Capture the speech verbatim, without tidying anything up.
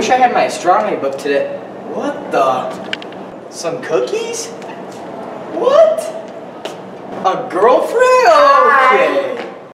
wish I had my astronomy book today. What the? Some cookies? What? A girlfriend? Okay.